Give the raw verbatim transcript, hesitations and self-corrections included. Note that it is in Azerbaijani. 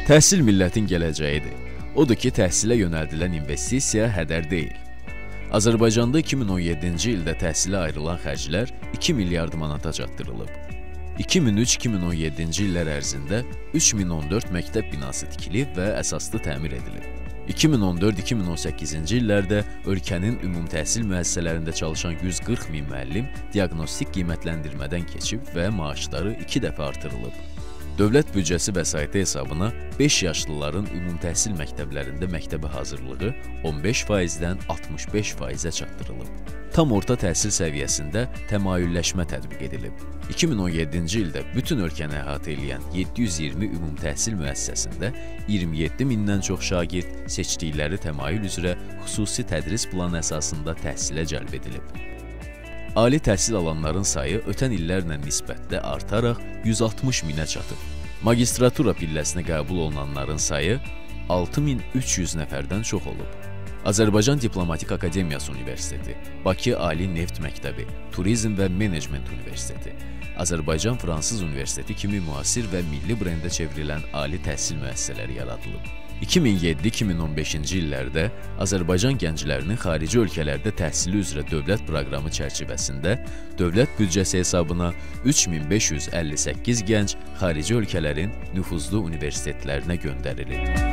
Təhsil millətin gələcəyidir. Odur ki, təhsilə yönəldilən investisiya hədər deyil. Azərbaycanda iki min on yeddinci ildə təhsilə ayrılan xərclər iki milyard manata çatdırılıb. iki min üç iki min on yeddinci illər ərzində üç min on dörd məktəb binası tikilib və əsaslı təmir edilib. iki min on dörd iki min on səkkizinci illərdə ölkənin ümumi təhsil müəssisələrində çalışan yüz qırx min müəllim diaqnostik qiymətləndirmədən keçib və maaşları iki dəfə artırılıb. Dövlət büdcəsi vəsaiti hesabına beş yaşlıların ümumi təhsil məktəblərində məktəbə hazırlığı on beş faizdən altmış beş faizə çatdırılıb. Tam orta təhsil səviyyəsində təmayülləşmə tətbiq edilib. iki min on yeddinci ildə bütün ölkəni əhatə edən yeddi yüz iyirmi ümumi təhsil müəssisəsində iyirmi yeddi mindən çox şagird seçdikləri təmayül üzrə xüsusi tədris planı əsasında təhsilə cəlb edilib. Ali təhsil alanların sayı ötən illərlə nisbətdə artaraq yüz altmış minə çatıb. Magistratura pilləsinə qəbul olunanların sayı altı min üç yüz nəfərdən çox olub. Azərbaycan Diplomatik Akademiyası Universiteti, Bakı Ali Neft Məktəbi, Turizm və Menecment Universiteti, Azərbaycan Fransız Universiteti kimi müasir və milli brendə çevrilən ali təhsil müəssisələri yaradılıb. iki min yeddi iki min on beşinci illərdə Azərbaycan gənclərinin xarici ölkələrdə təhsili üzrə dövlət proqramı çərçivəsində dövlət büdcəsi hesabına üç min beş yüz əlli səkkiz gənc xarici ölkələrin nüfuzlu universitetlərinə göndərilib.